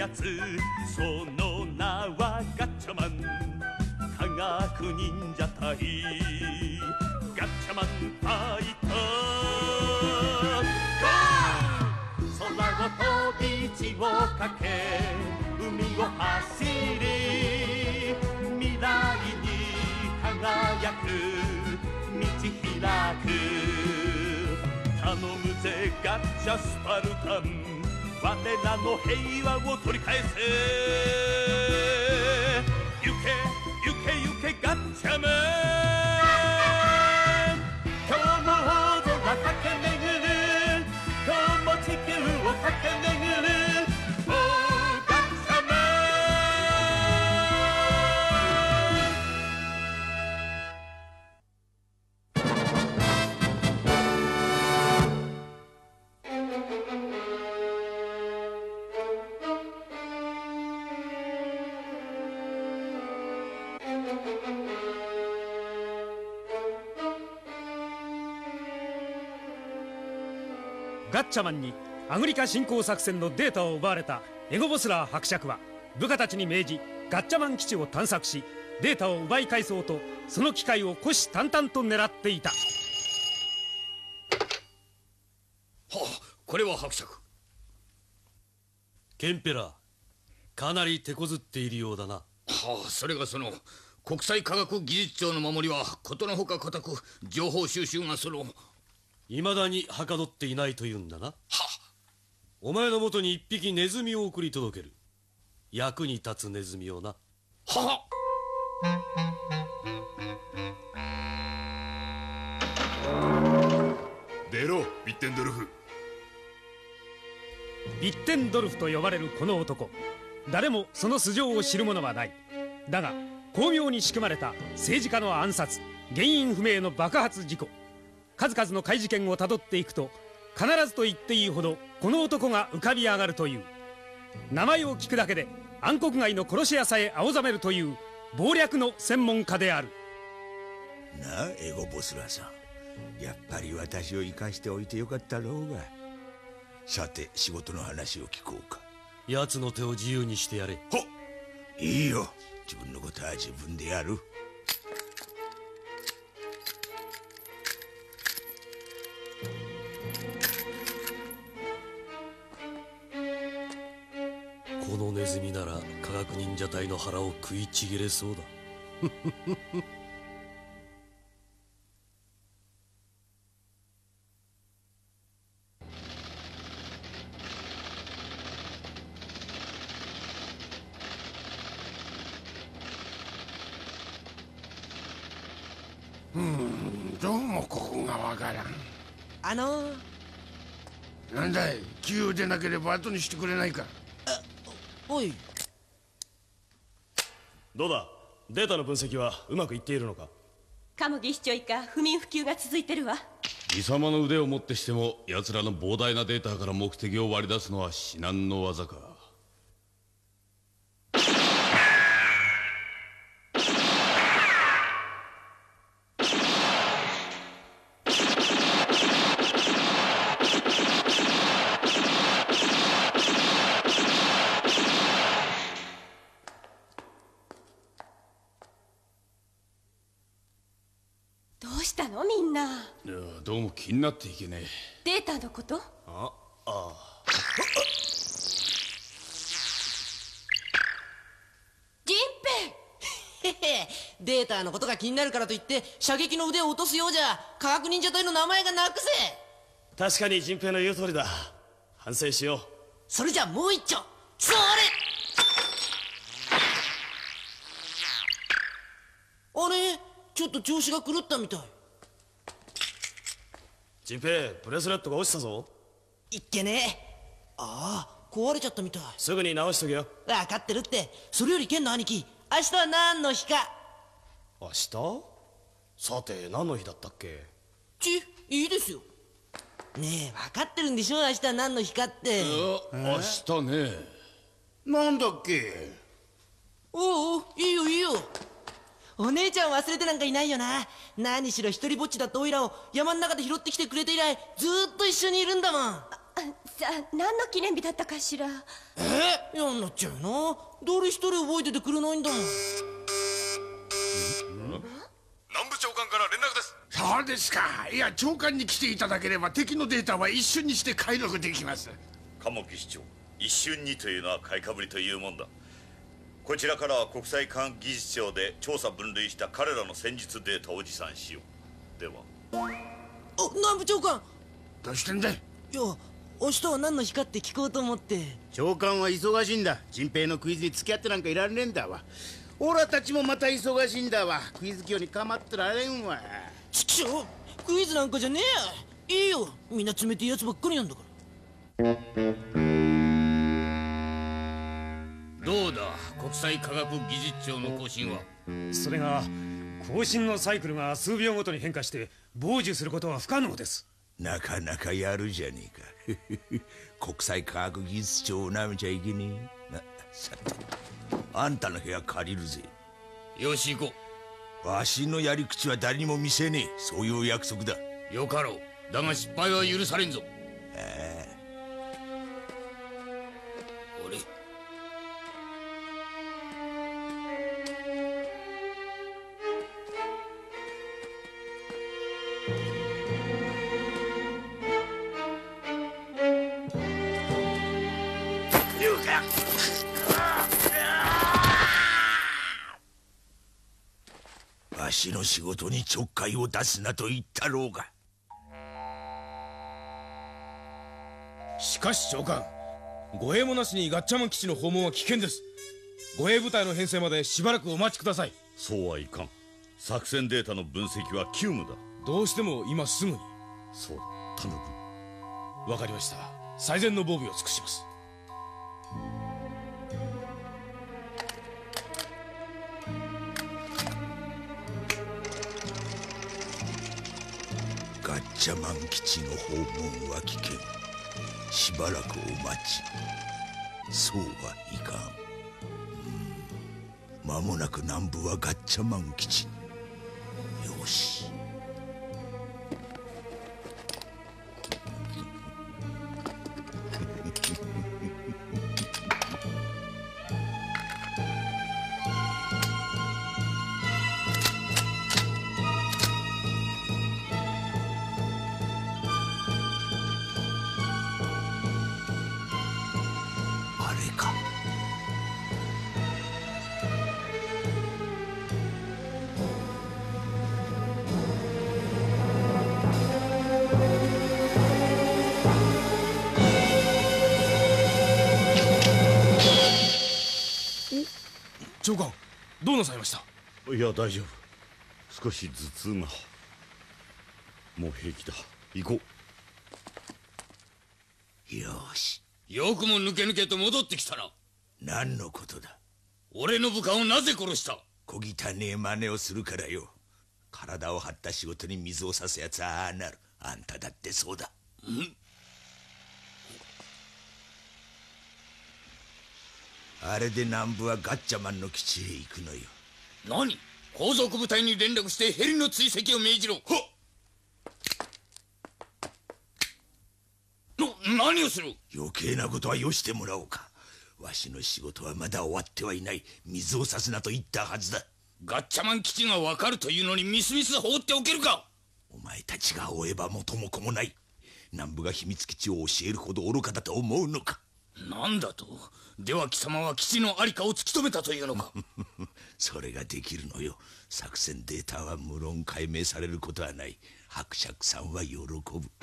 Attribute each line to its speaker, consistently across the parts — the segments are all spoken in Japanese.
Speaker 1: つ、その名はガッチャマン。科学忍者隊ガッチャマンファイト。空を飛び地をかけ海を走り、未来に輝く道開く。頼むぜガッチャスパルタン、我らの平和を取り返せ。行け行け行けガッチャマン。今日も大空駆け巡る、今日も地球を駆け巡る。おーガッチャマ
Speaker 2: ガッチャマンにアフリカ侵攻作戦のデータを奪われたエゴボスラー伯爵は部下たちに命じ、ガッチャマン基地を探索し、データを奪い返そうとその機会を虎視眈々と狙っていた。は
Speaker 3: あ、これは伯爵。
Speaker 4: ケンペラー、かなり手こずっているようだな。
Speaker 3: はあ、それがその国際科学技術庁の守りはことのほか固く、情報収集が
Speaker 4: いまだにはかどっていないというんだな。
Speaker 3: は
Speaker 4: お前のもとに一匹ネズミを送り届ける。役に立つネズミをな。
Speaker 3: は
Speaker 5: 出ろビッテンドルフ。
Speaker 2: ビッテンドルフと呼ばれるこの男、誰もその素性を知る者はない。だが巧妙に仕組まれた政治家の暗殺、原因不明の爆発事故、数々の怪事件をたどっていくと、必ずと言っていいほどこの男が浮かび上がるという。名前を聞くだけで暗黒街の殺し屋さえ青ざめるという謀略の専門家である。
Speaker 6: なあエゴボスラーさん、やっぱり私を生かしておいてよかったろうが。さて仕事の話を聞こうか。
Speaker 4: 奴の手を自由にしてやれ。
Speaker 6: ほっ、いいよ、自分のことは自分でやる。
Speaker 4: このネズミなら科学忍者隊の腹を食いちぎれそうだ。
Speaker 7: どうもここがわからん。なんだい、急でなければ後にしてくれないか。
Speaker 8: おい、
Speaker 9: どうだ、データの分析はうまくいっているのか。
Speaker 10: カムギ市長以下不眠不休が続いてるわ。
Speaker 5: 貴様の腕をもってしても奴らの膨大なデータから目的を割り出すのは至難の技か。
Speaker 10: どうしたのみんな。
Speaker 5: いや、どうも気になっていけね
Speaker 10: データのこと？
Speaker 8: ジンペイデータのことが気になるからといって射撃の腕を落とすようじゃ科学忍者隊の名前がなくぜ。
Speaker 9: 確かに陣平の言う通りだ。反省しよう。
Speaker 8: それじゃもう一丁。それあれ、ちょっと調子が狂ったみたい。
Speaker 9: 陣平、ブレスレットが落ちたぞ。
Speaker 8: いっけねえ。ああ、壊れちゃったみたい。
Speaker 9: すぐに直しとけよ。
Speaker 8: 分かってるって。それよりケンの兄貴、明日は何の日か。
Speaker 9: 明日？さて何の日だったっけ。
Speaker 8: いいですよ。ねえ、分かってるんでしょ、明日は何の日かって。
Speaker 5: 明日ね。
Speaker 7: なんだっけ。
Speaker 8: おう、いいよいいよ。お姉ちゃん忘れてなんかいないよな。何しろ一人ぼっちだったオイラを山の中で拾ってきてくれて以来ずーっと一緒にいるんだもん。
Speaker 10: さ何の記念日だったかしら。
Speaker 8: 嫌になっちゃうよな。誰一人覚えててくれないんだもん。
Speaker 11: 南部長官から連絡です。
Speaker 7: そうですか。いや、長官に来ていただければ敵のデータは一瞬にして解読できます。
Speaker 12: 鴨木市長、一瞬にというのは買いかぶりというもんだ。こちらからは国際科学技術庁で調査分類した彼らの戦術データを持参しよう。では。
Speaker 8: 南部長官。
Speaker 7: どうしてんだい。
Speaker 8: いや、明日は何の日かって聞こうと思って。
Speaker 13: 長官は忙しいんだ。迅平のクイズに付き合ってなんかいられねえんだわ。オラたちもまた忙しいんだわ。クイズ業に構ってられんわ。
Speaker 8: ちくしょう、クイズなんかじゃねえや。いいよ、みんな冷てえやつばっかりなんだから。
Speaker 3: どうだ、国際科学技術庁の更新は。
Speaker 2: それが更新のサイクルが数秒ごとに変化して傍受することは不可能です。
Speaker 6: なかなかやるじゃねえか。国際科学技術庁をなめちゃいけねえ。さて、あんたの部屋借りるぜ。
Speaker 3: よし行こ
Speaker 6: う。わしのやり口は誰にも見せねえ。そういう約束だ。
Speaker 3: よかろう。だが失敗は許されんぞ。あれ、
Speaker 6: わしの仕事にちょっかいを出すなと言ったろうが。
Speaker 14: しかし長官、護衛もなしにガッチャマン基地の訪問は危険です。護衛部隊の編成までしばらくお待ちください。
Speaker 12: そうはいかん。作戦データの分析は急務だ。
Speaker 14: どうしても今すぐに。
Speaker 12: そうだ、頼む。
Speaker 14: わかりました。最善の防備を尽くします。
Speaker 6: ガッチャマン基地の訪問は危険。しばらくお待ち。そうはいかん。間もなく南部はガッチャマン基地。よし。
Speaker 14: 長官、どうなさいました？
Speaker 12: いや、大丈夫。少し頭痛が。もう平気だ。行こ
Speaker 6: う。よし。
Speaker 3: よくも抜け抜けと戻ってきたな。
Speaker 6: 何のことだ？
Speaker 3: 俺の部下をなぜ殺した？
Speaker 6: 小汚ねえ真似をするからよ。体を張った仕事に水を差すやつはああなる。あんただってそうだ。あれで南部はガッチャマンの基地へ行くのよ。
Speaker 3: 何？後続部隊に連絡してヘリの追跡を命じろ。何をする？
Speaker 6: 余計なことはよしてもらおうか。わしの仕事はまだ終わってはいない。水を差すなと言ったはずだ。
Speaker 3: ガッチャマン基地が分かるというのにみすみす放っておけるか。
Speaker 6: お前たちが追えば元も子もない。南部が秘密基地を教えるほど愚かだと思うのか。
Speaker 3: なんだと？では貴様は基地の在りかを突き止めたというのか？
Speaker 6: それができるのよ。作戦データは無論解明されることはない。伯爵さんは喜ぶ。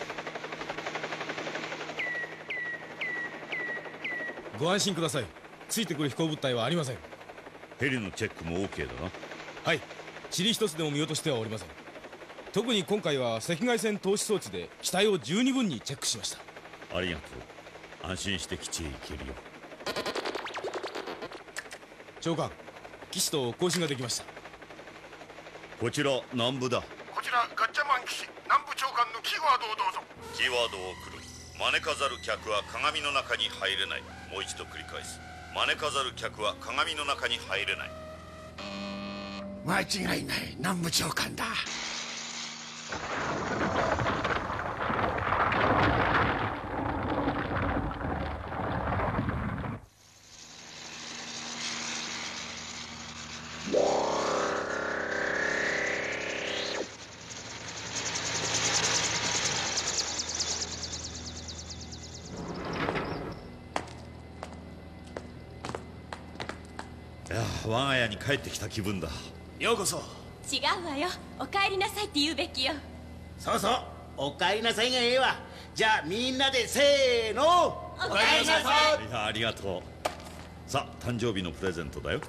Speaker 14: ご安心ください。ついてくる飛行物体はありません。
Speaker 12: ヘリのチェックも OK だな。
Speaker 14: はい、塵一つでも見落としてはおりません。特に今回は赤外線透視装置で機体を十二分にチェックしました。
Speaker 12: ありがとう。安心して基地へ行けるよ。
Speaker 14: 長官、機師と交信ができました。
Speaker 12: こちら南部だ。
Speaker 7: こちらガッチャマン基地。南部長官のキーワードをどうぞ。
Speaker 12: キーワードを送る。招かざる客は鏡の中に入れない。もう一度繰り返す。招かざる客は鏡の中に入れない。
Speaker 7: 間違いない。南部長官だ。
Speaker 12: いや、我が家に帰ってきた気分だ。
Speaker 9: ようこそ。
Speaker 10: 違うわよ。お帰りなさいって言うべきよ。
Speaker 13: そうそう、おかえりなさいがええわ。じゃあみんなでせーの、
Speaker 10: おかえりなさい。
Speaker 12: いや、ありがとう。さあ、誕生日のプレゼントだよ。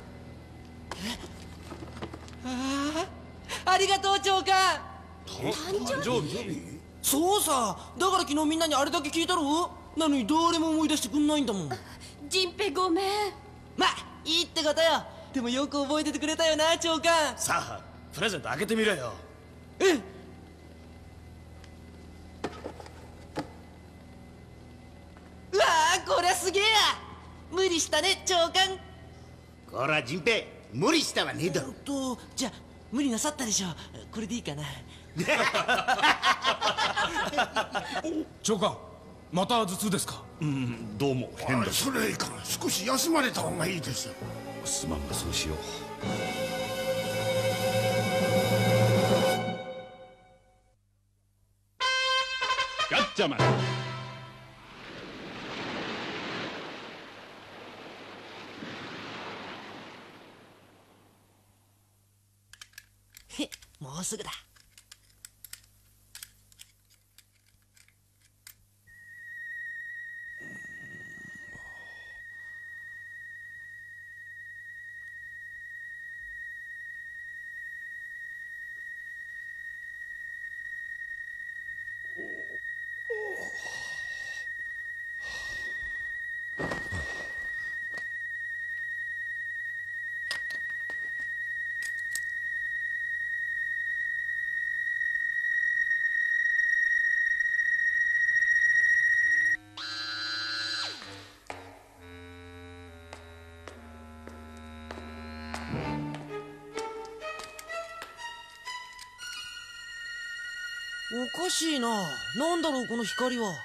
Speaker 8: ありがとう長官。
Speaker 10: 誕生日？
Speaker 8: そうさ、だから昨日みんなにあれだけ聞いたろ。なのに誰も思い出してくんないんだもん。
Speaker 10: ジンペイごめん。
Speaker 8: まあいいってことよ。でもよく覚えててくれたよな長官。
Speaker 9: さあプレゼント開けてみろよ。
Speaker 8: うわあ、こりゃすげえや。無理したね長官。
Speaker 13: こら陣平、無理したはねえだろ。
Speaker 8: じゃあ無理なさったでしょ。これでいいかな。
Speaker 14: 長官、また頭痛ですか？
Speaker 12: どうも変だ。
Speaker 7: それいいか、少し休まれた方がいいですよ。
Speaker 12: すまんがそうしよう。
Speaker 5: ガッチャマン。
Speaker 8: へ、もうすぐだ。おかしいな。なんだろうこの光は。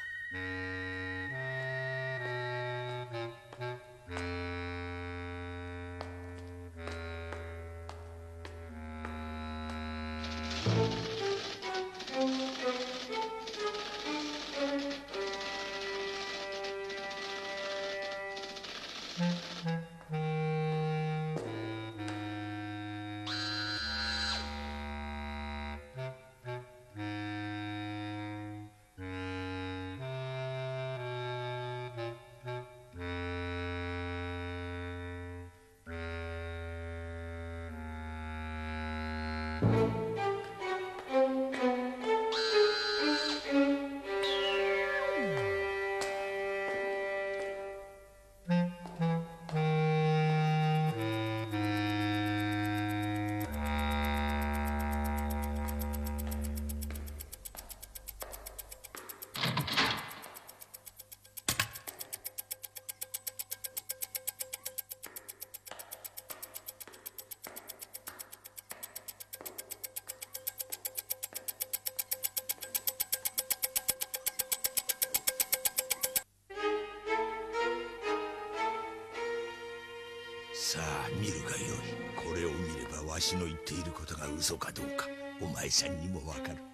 Speaker 6: さあ見るがよい。これを見ればわしの言っていることが嘘かどうかお前さんにもわかる。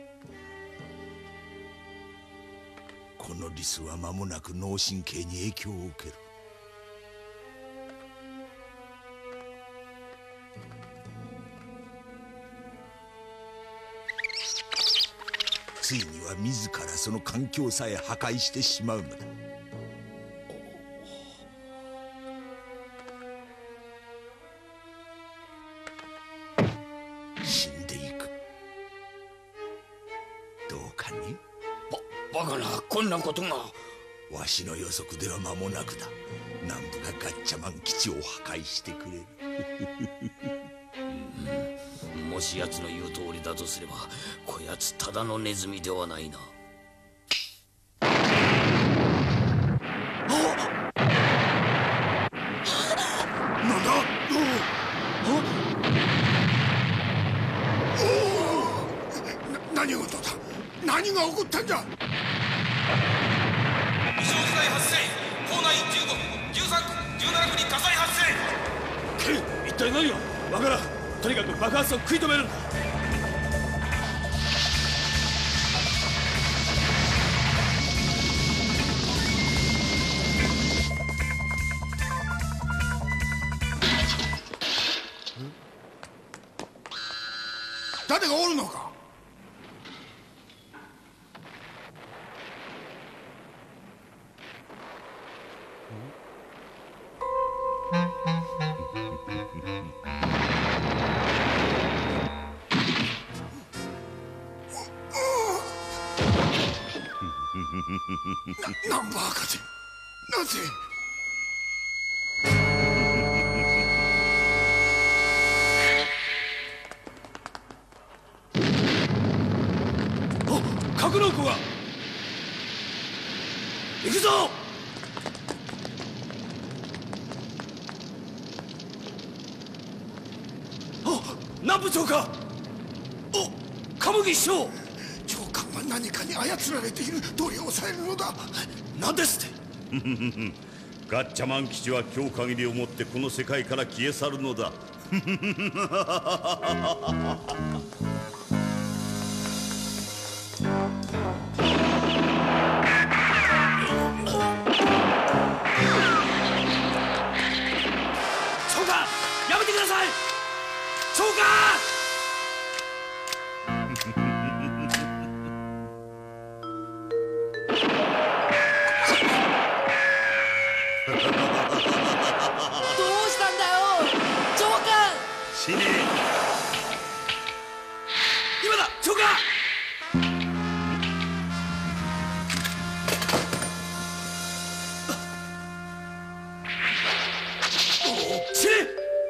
Speaker 6: このリスは間もなく脳神経に影響を受ける。ついには自らその環境さえ破壊してしまうのだ。死んでいく。どうかね。
Speaker 7: バカな、こんなことが。
Speaker 6: わしの予測では間もなくだ。南部がガッチャマン基地を破壊してくれる。
Speaker 15: もし奴の言う通りだとすれば、こやつただのネズミではないな。
Speaker 7: なんだ。何事だ。何が起こったんだ。
Speaker 14: 異常事態発生。校内15区、13区、17区に火災発生。
Speaker 4: ケイ、一体何が。わからん。とにかく爆発を食い止めるんだ。
Speaker 7: 誰がおるのか。ナンバー博士、なぜ。
Speaker 14: 格納庫が行くぞ。南部長官、カムギ師匠。
Speaker 7: 長官は何かに操られている。どうや抑えるのだ。
Speaker 14: 何ですって。
Speaker 12: ガッチャマン基地は今日限りをもってこの世界から消え去るのだ。
Speaker 14: 長官、やめてください。長官。
Speaker 8: どうしたんだよ長官。
Speaker 12: 死ね。
Speaker 14: 今だ長官。死ね。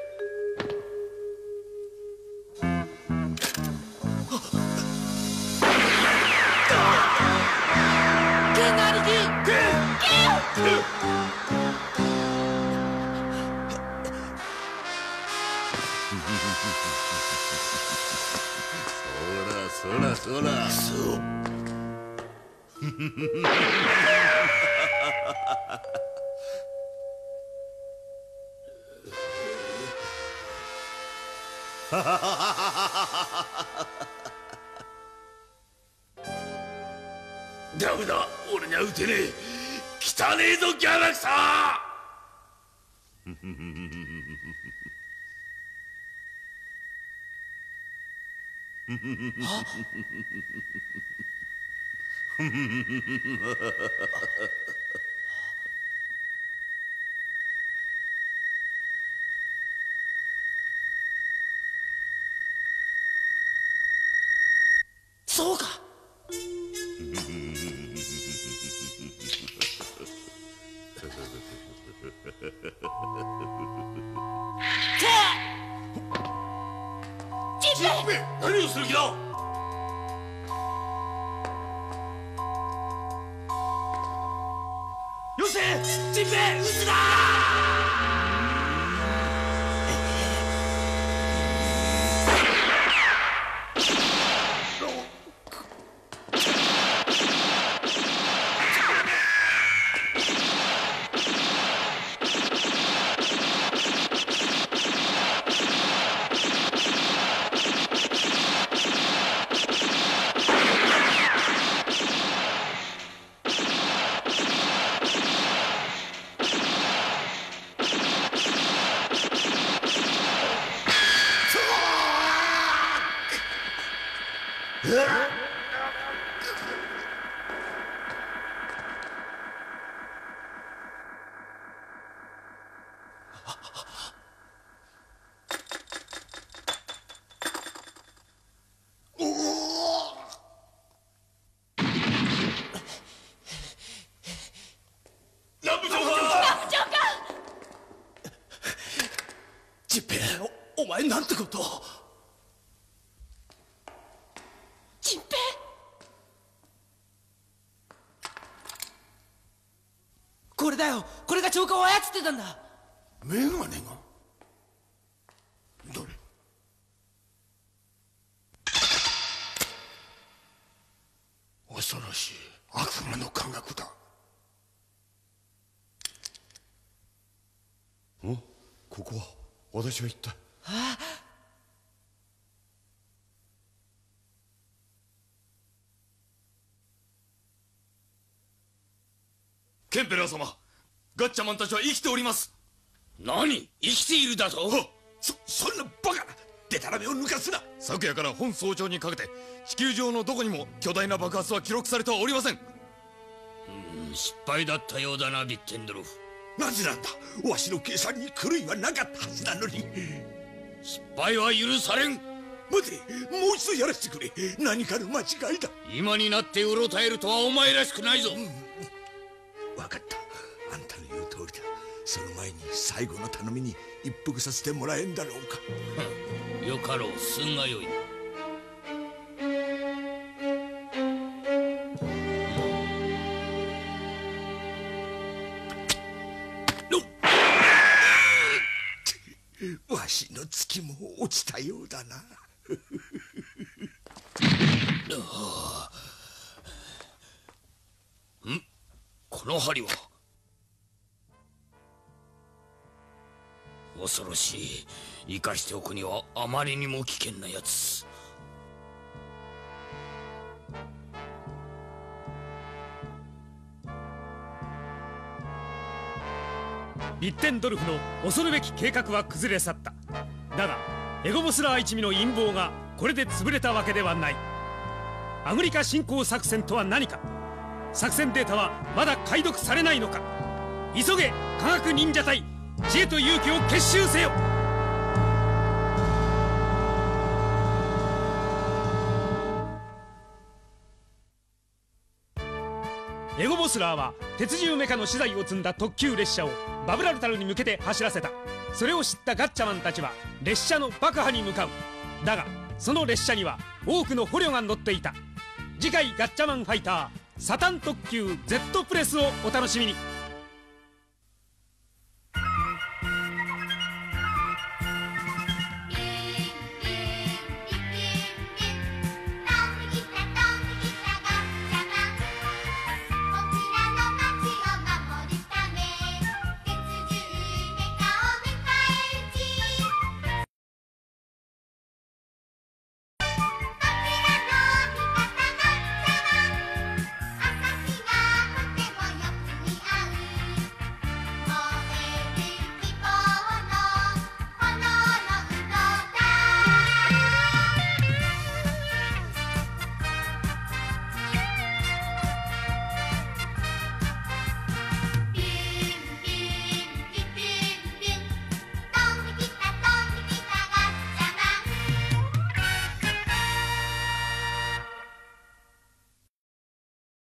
Speaker 8: ケンの兄貴。ケン。
Speaker 12: そらそら。そう。
Speaker 11: ダメだ、俺には撃てねえ。汚ねえぞギャラクサ
Speaker 8: そうか。
Speaker 11: ジンベエ、何をする気だ。
Speaker 14: よせ、ジンベエ、撃つな。
Speaker 11: ジンベエ、お前なんてことを。
Speaker 8: ジンペイ。これだよ。これが長官を操ってたんだ。
Speaker 7: メガネが。どれ。恐ろしい悪魔の科学だ。
Speaker 5: ここは私は言った。
Speaker 8: ああ。
Speaker 14: ケンペラー様、ガッチャマンたちは生きております。
Speaker 3: 何、生きているだと。
Speaker 7: そんなバカな。
Speaker 6: デタラメを抜かすな。
Speaker 3: 昨夜から本早朝にかけて地球上のどこにも巨大な爆発は記録されてはおりません。
Speaker 15: 失敗だったようだな、ビッテンドロフ。
Speaker 6: なぜなんだ。わしの計算に狂いはなかったはずなのに。
Speaker 15: 失敗は許されん。
Speaker 6: 待て、もう一度やらせてくれ。何かの間違いだ。
Speaker 15: 今になってうろたえるとはお前らしくないぞ。
Speaker 6: 分かった。あんたの言う通りだ。その前に最後の頼みに一服させてもらえんだろうか。
Speaker 15: よかろう、すんがよい。
Speaker 6: わしの月も落ちたようだな。
Speaker 15: この針は恐ろしい。生かしておくにはあまりにも危険なやつ。
Speaker 2: ビッテンドルフの恐るべき計画は崩れ去った。だがエゴボスラー一味の陰謀がこれで潰れたわけではない。アフリカ侵攻作戦とは何か。作戦データはまだ解読されないのか。急げ科学忍者隊、知恵と勇気を結集せよ。エゴボスラーは鉄獣メカの資材を積んだ特急列車をバブラルタルに向けて走らせた。それを知ったガッチャマンたちは列車の爆破に向かう。だがその列車には多くの捕虜が乗っていた。次回ガッチャマンファイターサタン特急 Z プレスをお楽しみに。